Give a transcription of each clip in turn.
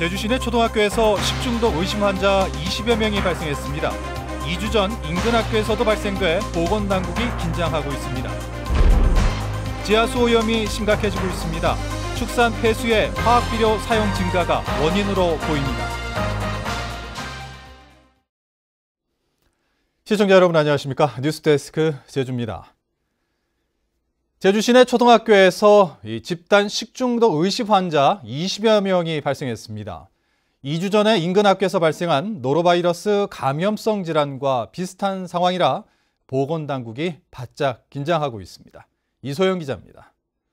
제주 시내 초등학교에서 식중독 의심 환자 20여 명이 발생했습니다. 2주 전 인근 학교에서도 발생돼 보건당국이 긴장하고 있습니다. 지하수 오염이 심각해지고 있습니다. 축산 폐수의 화학비료 사용 증가가 원인으로 보입니다. 시청자 여러분 안녕하십니까? 뉴스데스크 제주입니다. 제주 시내 초등학교에서 집단 식중독 의심 환자 20여 명이 발생했습니다. 2주 전에 인근 학교에서 발생한 노로바이러스 감염성 질환과 비슷한 상황이라 보건당국이 바짝 긴장하고 있습니다. 이소영 기자입니다.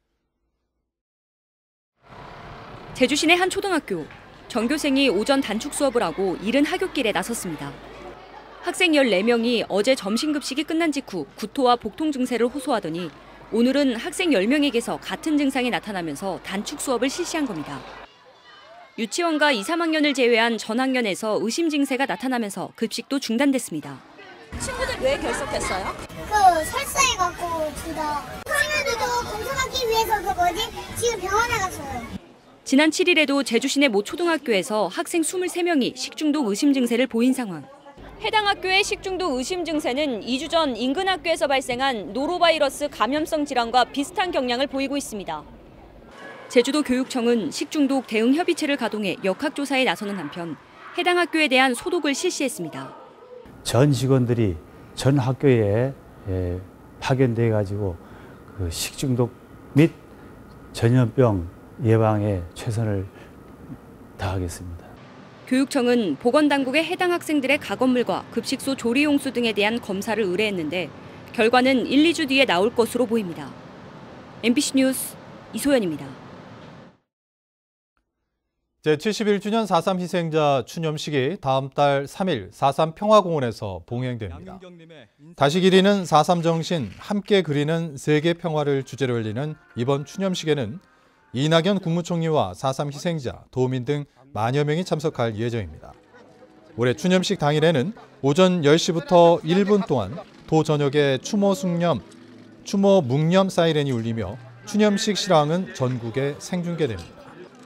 제주 시내 한 초등학교. 전교생이 오전 단축 수업을 하고 이른 하굣길에 나섰습니다. 학생 14명이 어제 점심급식이 끝난 직후 구토와 복통 증세를 호소하더니 오늘은 학생 10명에게서 같은 증상이 나타나면서 단축 수업을 실시한 겁니다. 유치원과 2, 3학년을 제외한 전 학년에서 의심 증세가 나타나면서 급식도 중단됐습니다. 친구들 왜 결석했어요? 설사해갖고 둘 다. 친구들도 검사받기 위해서 지금 병원에 갔어요. 지난 7일에도 제주 시내 모 초등학교에서 학생 23명이 식중독 의심 증세를 보인 상황. 해당 학교의 식중독 의심 증세는 2주 전 인근 학교에서 발생한 노로바이러스 감염성 질환과 비슷한 경향을 보이고 있습니다. 제주도 교육청은 식중독 대응 협의체를 가동해 역학조사에 나서는 한편 해당 학교에 대한 소독을 실시했습니다. 전 직원들이 전 학교에 파견돼 가지고 식중독 및 전염병 예방에 최선을 다하겠습니다. 교육청은 보건당국에 해당 학생들의 가건물과 급식소 조리용수 등에 대한 검사를 의뢰했는데 결과는 1, 2주 뒤에 나올 것으로 보입니다. MBC 뉴스 이소연입니다. 제71주년 4.3 희생자 추념식이 다음 달 3일 4.3 평화공원에서 봉행됩니다. 다시 기리는 4.3 정신, 함께 그리는 세계 평화를 주제로 열리는 이번 추념식에는 이낙연 국무총리와 4.3 희생자, 도민 등 만여 명이 참석할 예정입니다. 올해 추념식 당일에는 오전 10시부터 1분 동안 도 전역에 추모 묵념 사이렌이 울리며 추념식 실황은 전국에 생중계됩니다.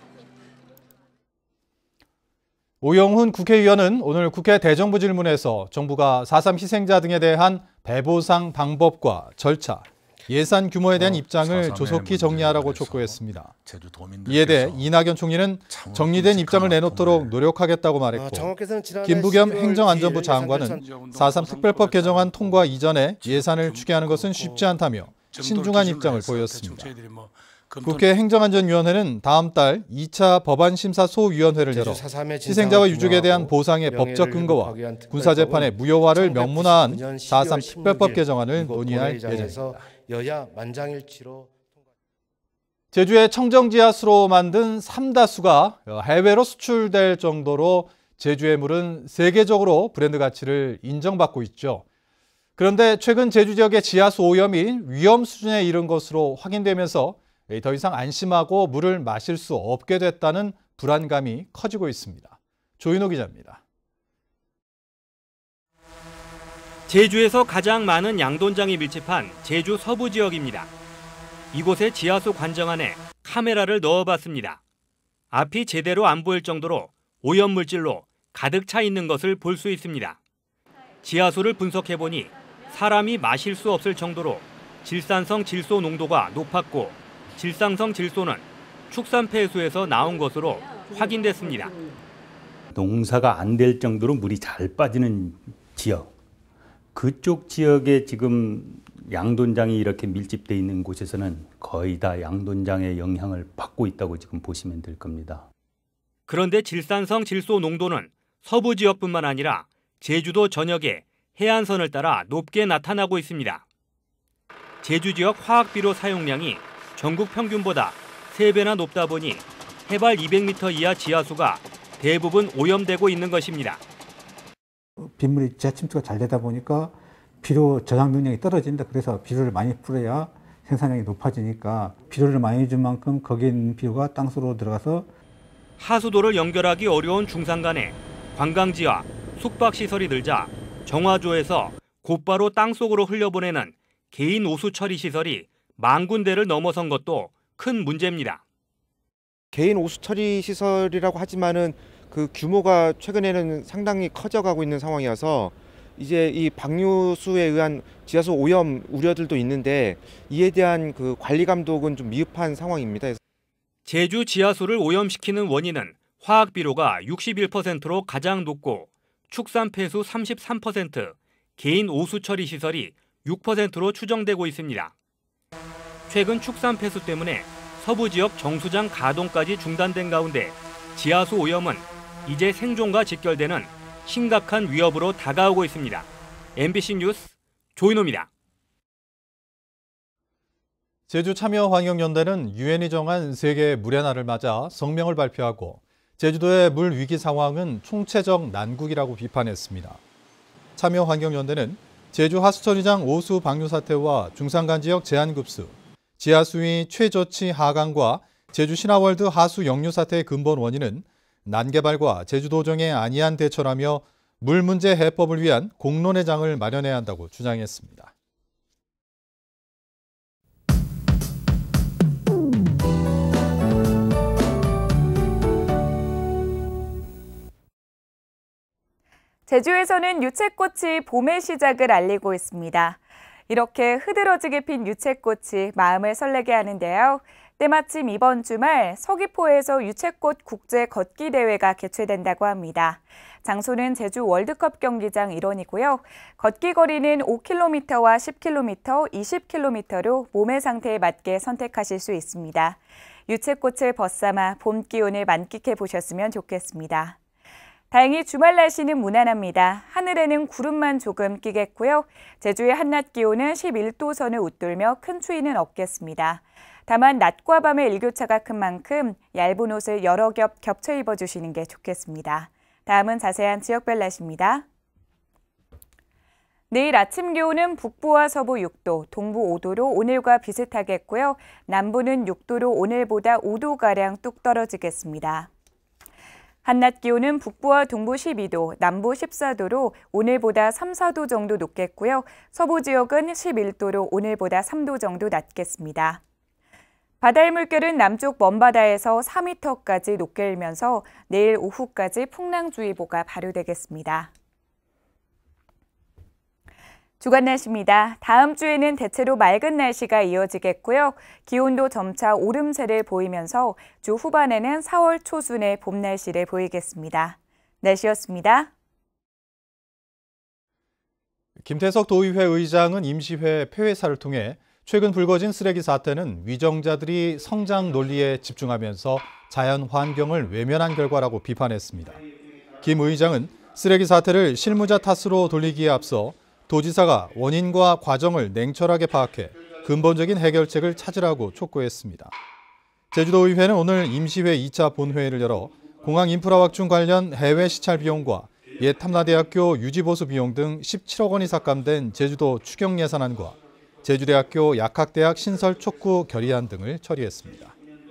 오영훈 국회의원은 오늘 국회 대정부질문에서 정부가 4.3 희생자 등에 대한 배보상 방법과 절차, 예산 규모에 대한 입장을 조속히 정리하라고 촉구했습니다. 이에 대해 이낙연 총리는 정리된 입장을 내놓도록 노력하겠다고 말했고 김부겸 행정안전부 장관은 4.3 특별법 개정안 통과 이전에 예산을 추계하는 것은 쉽지 않다며 신중한 입장을 보였습니다. 국회 행정안전위원회는 다음 달 2차 법안심사소위원회를 열어 희생자와 유족에 대한 보상의 법적 근거와 군사재판의 무효화를 명문화한 4.3 특별법 개정안을 논의할 예정입니다. 여야 만장일치로 제주의 청정지하수로 만든 삼다수가 해외로 수출될 정도로 제주의 물은 세계적으로 브랜드 가치를 인정받고 있죠. 그런데 최근 제주 지역의 지하수 오염이 위험 수준에 이른 것으로 확인되면서 더 이상 안심하고 물을 마실 수 없게 됐다는 불안감이 커지고 있습니다. 조인호 기자입니다. 제주에서 가장 많은 양돈장이 밀집한 제주 서부 지역입니다. 이곳의 지하수 관정 안에 카메라를 넣어봤습니다. 앞이 제대로 안 보일 정도로 오염물질로 가득 차 있는 것을 볼 수 있습니다. 지하수를 분석해보니 사람이 마실 수 없을 정도로 질산성 질소 농도가 높았고 질상성 질소는 축산 폐수에서 나온 것으로 확인됐습니다. 농사가 안 될 정도로 물이 잘 빠지는 지역. 그쪽 지역에 지금 양돈장이 이렇게 밀집돼 있는 곳에서는 거의 다 양돈장의 영향을 받고 있다고 지금 보시면 될 겁니다. 그런데 질산성 질소 농도는 서부 지역뿐만 아니라 제주도 전역에 해안선을 따라 높게 나타나고 있습니다. 제주 지역 화학비료 사용량이 전국 평균보다 3배나 높다 보니 해발 200m 이하 지하수가 대부분 오염되고 있는 것입니다. 빗물이 지하 침투가 잘 되다 보니까 비료 저장 능력이 떨어진다. 그래서 비료를 많이 뿌려야 생산량이 높아지니까 비료를 많이 준 만큼 거기에 있는 비료가 땅속으로 들어가서 하수도를 연결하기 어려운 중산간에 관광지와 숙박시설이 늘자 정화조에서 곧바로 땅속으로 흘려보내는 개인 오수 처리 시설이 10,000군데를 넘어선 것도 큰 문제입니다. 개인 오수 처리 시설이라고 하지만은 그 규모가 최근에는 상당히 커져가고 있는 상황이어서 이제 이 방류수에 의한 지하수 오염 우려들도 있는데 이에 대한 그 관리 감독은 좀 미흡한 상황입니다. 제주 지하수를 오염시키는 원인은 화학 비료가 61%로 가장 높고 축산 폐수 33%, 개인 오수 처리 시설이 6%로 추정되고 있습니다. 최근 축산 폐수 때문에 서부 지역 정수장 가동까지 중단된 가운데 지하수 오염은 이제 생존과 직결되는 심각한 위협으로 다가오고 있습니다. MBC 뉴스 조인호입니다. 제주참여환경연대는 유엔이 정한 세계 물의 날을 맞아 성명을 발표하고 제주도의 물 위기 상황은 총체적 난국이라고 비판했습니다. 참여환경연대는 제주 하수처리장 오수 방류 사태와 중산간 지역 제한급수, 지하수위 최저치 하강과 제주 신화월드 하수 역류 사태의 근본 원인은 난개발과 제주도정의 안이한 대처라며 물 문제 해법을 위한 공론의 장을 마련해야 한다고 주장했습니다. 제주에서는 유채꽃이 봄의 시작을 알리고 있습니다. 이렇게 흐드러지게 핀 유채꽃이 마음을 설레게 하는데요. 때마침 이번 주말 서귀포에서 유채꽃 국제 걷기 대회가 개최된다고 합니다. 장소는 제주 월드컵 경기장 일원이고요. 걷기 거리는 5km와 10km, 20km로 몸의 상태에 맞게 선택하실 수 있습니다. 유채꽃을 벗삼아 봄 기온을 만끽해 보셨으면 좋겠습니다. 다행히 주말 날씨는 무난합니다. 하늘에는 구름만 조금 끼겠고요. 제주의 한낮 기온은 11도 선을 웃돌며 큰 추위는 없겠습니다. 다만 낮과 밤의 일교차가 큰 만큼 얇은 옷을 여러 겹 겹쳐 입어주시는 게 좋겠습니다. 다음은 자세한 지역별 날씨입니다. 내일 아침 기온은 북부와 서부 6도, 동부 5도로 오늘과 비슷하겠고요. 남부는 6도로 오늘보다 5도가량 뚝 떨어지겠습니다. 한낮 기온은 북부와 동부 12도, 남부 14도로 오늘보다 3, 4도 정도 높겠고요. 서부 지역은 11도로 오늘보다 3도 정도 낮겠습니다. 바다의 물결은 남쪽 먼바다에서 4m까지 높게 일면서 내일 오후까지 풍랑주의보가 발효되겠습니다. 주간 날씨입니다. 다음 주에는 대체로 맑은 날씨가 이어지겠고요. 기온도 점차 오름세를 보이면서 주 후반에는 4월 초순의 봄 날씨를 보이겠습니다. 날씨였습니다. 김태석 도의회 의장은 임시회 폐회사를 통해 최근 불거진 쓰레기 사태는 위정자들이 성장 논리에 집중하면서 자연 환경을 외면한 결과라고 비판했습니다. 김 의장은 쓰레기 사태를 실무자 탓으로 돌리기에 앞서 도지사가 원인과 과정을 냉철하게 파악해 근본적인 해결책을 찾으라고 촉구했습니다. 제주도의회는 오늘 임시회 2차 본회의를 열어 공항 인프라 확충 관련 해외 시찰 비용과 옛 탐라대학교 유지보수 비용 등 17억 원이 삭감된 제주도 추경 예산안과 제주대학교 약학대학 신설 촉구 결의안 등을 처리했습니다.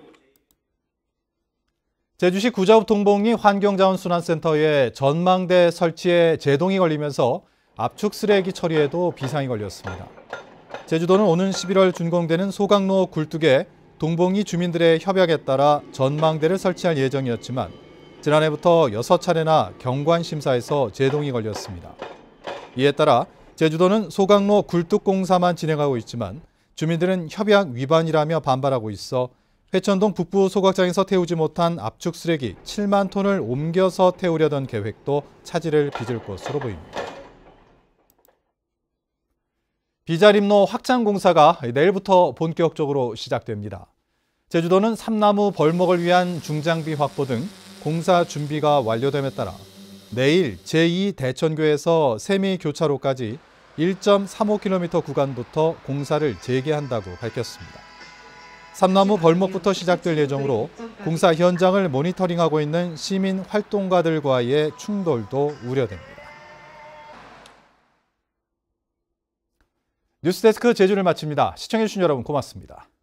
제주시 구자읍 동봉리 환경자원순환센터에 전망대 설치에 제동이 걸리면서 압축 쓰레기 처리에도 비상이 걸렸습니다. 제주도는 오는 11월 준공되는 소강로 굴뚝에 동봉리 주민들의 협약에 따라 전망대를 설치할 예정이었지만 지난해부터 6차례나 경관심사에서 제동이 걸렸습니다. 이에 따라 제주도는 소강로 굴뚝 공사만 진행하고 있지만 주민들은 협약 위반이라며 반발하고 있어 회천동 북부 소각장에서 태우지 못한 압축 쓰레기 7만 톤을 옮겨서 태우려던 계획도 차질을 빚을 것으로 보입니다. 비자림로 확장 공사가 내일부터 본격적으로 시작됩니다. 제주도는 삼나무 벌목을 위한 중장비 확보 등 공사 준비가 완료됨에 따라 내일 제2대천교에서 세미교차로까지 1.35km 구간부터 공사를 재개한다고 밝혔습니다. 삼나무 벌목부터 시작될 예정으로 공사 현장을 모니터링하고 있는 시민 활동가들과의 충돌도 우려됩니다. 뉴스데스크 제주를 마칩니다. 시청해주신 여러분 고맙습니다.